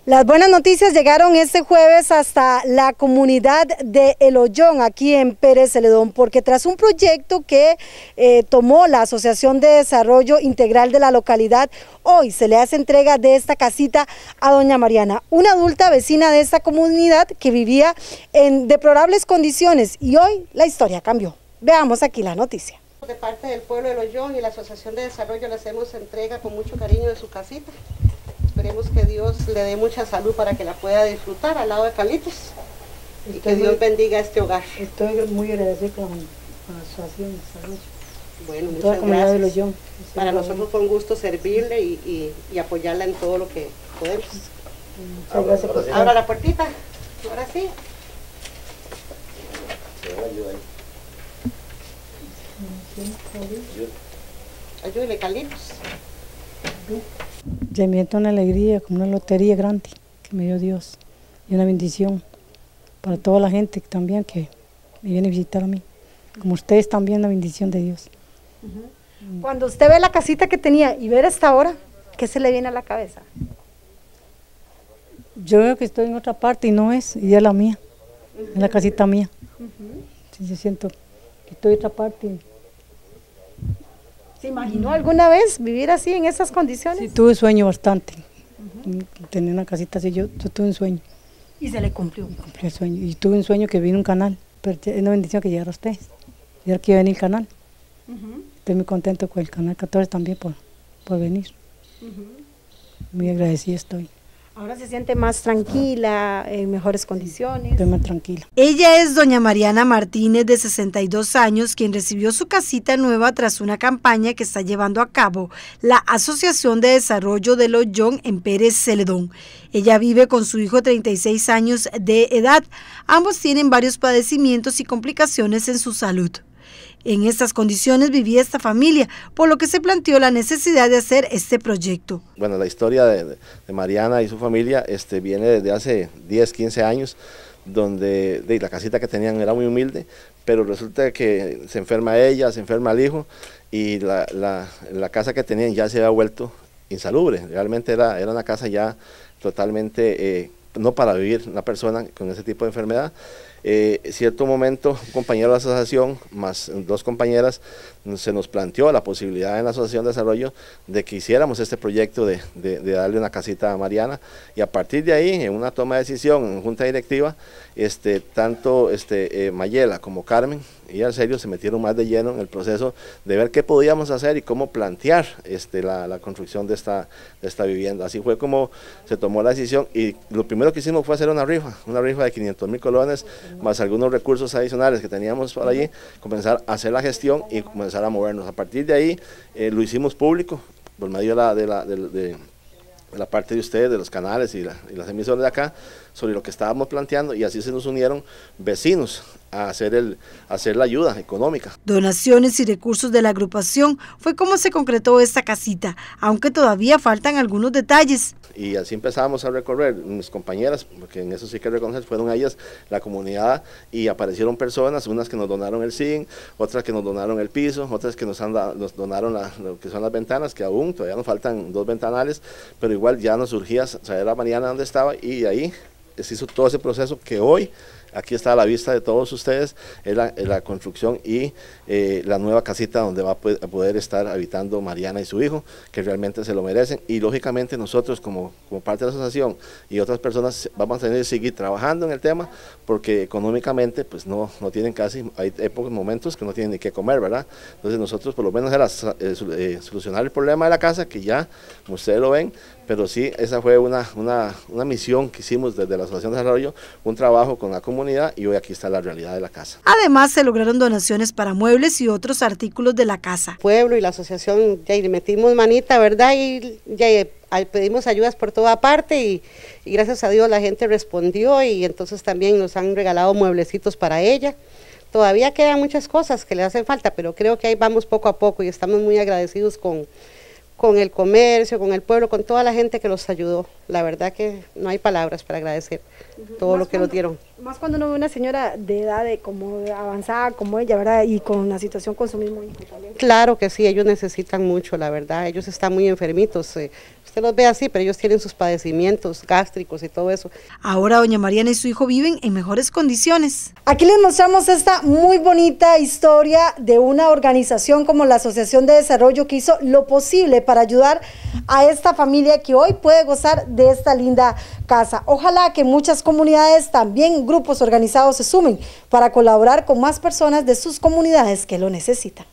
Las buenas noticias llegaron este jueves hasta la comunidad de El Ollón, aquí en Pérez Celedón, porque tras un proyecto que tomó la Asociación de Desarrollo Integral de la localidad, hoy se le hace entrega de esta casita a doña Mariana, una adulta vecina de esta comunidad que vivía en deplorables condiciones, y hoy la historia cambió. Veamos aquí la noticia. De parte del pueblo de El Ollón y la Asociación de Desarrollo le hacemos entrega con mucho cariño de su casita. Esperemos que Dios le dé mucha salud para que la pueda disfrutar al lado de Carlitos y que Dios bendiga este hogar. Estoy muy agradecida con la Asociación de Desarrollo. Bueno, muchas gracias. Para nosotros fue un gusto servirle y apoyarla en todo lo que podemos. Muchas gracias por estar. Abra la puertita, ahora sí. Ayúdele, Carlitos. Ya me siento una alegría, como una lotería grande que me dio Dios y una bendición para toda la gente también que me viene a visitar a mí, como ustedes también, una bendición de Dios. Cuando usted ve la casita que tenía y ver esta hora, ¿qué se le viene a la cabeza? Yo veo que estoy en otra parte y no es, y es la mía, es la casita mía. Sí, yo siento que estoy en otra parte. ¿Se imaginó alguna vez vivir así, en esas condiciones? Sí, tuve sueño bastante, tener una casita así, yo tuve un sueño. Y se le cumplió. Cumplí el sueño, y tuve un sueño que vino un canal, pero es una bendición que llegara a ustedes, y ahora que iba a venir el canal. Estoy muy contento con el Canal 14 también por venir. Muy agradecida estoy. Ahora se siente más tranquila, en mejores condiciones. Estoy más tranquila. Ella es doña Mariana Martínez, de 62 años, quien recibió su casita nueva tras una campaña que está llevando a cabo la Asociación de Desarrollo del Ollón en Pérez Celedón. Ella vive con su hijo de 36 años de edad. Ambos tienen varios padecimientos y complicaciones en su salud. En estas condiciones vivía esta familia, por lo que se planteó la necesidad de hacer este proyecto. Bueno, la historia de Mariana y su familia viene desde hace 10, 15 años, donde la casita que tenían era muy humilde, pero resulta que se enferma ella, se enferma el hijo, y la casa que tenían ya se había vuelto insalubre. Realmente era una casa ya totalmente no para vivir una persona con ese tipo de enfermedad. Cierto momento, un compañero de la asociación, más dos compañeras, se nos planteó la posibilidad en la Asociación de Desarrollo de que hiciéramos este proyecto de darle una casita a Mariana, y a partir de ahí, en una toma de decisión en junta directiva, tanto Mayela como Carmen y Arcelio se metieron más de lleno en el proceso de ver qué podíamos hacer y cómo plantear la construcción de esta vivienda. Así fue como se tomó la decisión, y lo primero que hicimos fue hacer una rifa de 500,000 colones, más algunos recursos adicionales que teníamos por allí, comenzar a hacer la gestión y comenzar a movernos. A partir de ahí lo hicimos público por medio de la parte de ustedes, de los canales y las emisoras de acá, sobre lo que estábamos planteando, y así se nos unieron vecinos a hacer la ayuda económica. Donaciones y recursos de la agrupación fue como se concretó esta casita, aunque todavía faltan algunos detalles. Y así empezamos a recorrer, mis compañeras, porque en eso sí que reconocer, fueron ellas, la comunidad, y aparecieron personas, unas que nos donaron el zinc, otras que nos donaron el piso, otras que nos donaron lo que son las ventanas, que aún todavía nos faltan 2 ventanales, pero igual ya nos surgía saber a Mariana dónde estaba, y de ahí se hizo todo ese proceso que hoy aquí está a la vista de todos ustedes, es la construcción y la nueva casita donde va a poder estar habitando Mariana y su hijo, que realmente se lo merecen, y lógicamente nosotros como parte de la asociación y otras personas vamos a tener que seguir trabajando en el tema, porque económicamente pues no tienen casi, hay pocos momentos que no tienen ni qué comer, ¿verdad? Entonces nosotros por lo menos era solucionar el problema de la casa, que ya, como ustedes lo ven, pero sí, esa fue una misión que hicimos desde la Asociación de Desarrollo, un trabajo con la comunidad, y hoy aquí está la realidad de la casa. Además, se lograron donaciones para muebles y otros artículos de la casa. Pueblo y la asociación, ya le metimos manita, ¿verdad? Y ya pedimos ayudas por toda parte, y gracias a Dios la gente respondió, y entonces también nos han regalado mueblecitos para ella. Todavía quedan muchas cosas que le hacen falta, pero creo que ahí vamos poco a poco, y estamos muy agradecidos con el comercio, con el pueblo, con toda la gente que los ayudó. La verdad que no hay palabras para agradecer todo lo que nos dieron. Más cuando uno ve una señora de edad como avanzada como ella, ¿verdad? Y con una situación con su mismo hijo también. Claro que sí, ellos necesitan mucho, la verdad, ellos están muy enfermitos. Usted los ve así, pero ellos tienen sus padecimientos gástricos y todo eso. Ahora doña Mariana y su hijo viven en mejores condiciones. Aquí les mostramos esta muy bonita historia de una organización como la Asociación de Desarrollo que hizo lo posible para ayudar a esta familia que hoy puede gozar de esta linda casa. Ojalá que muchas comunidades, también grupos organizados se sumen para colaborar con más personas de sus comunidades que lo necesitan.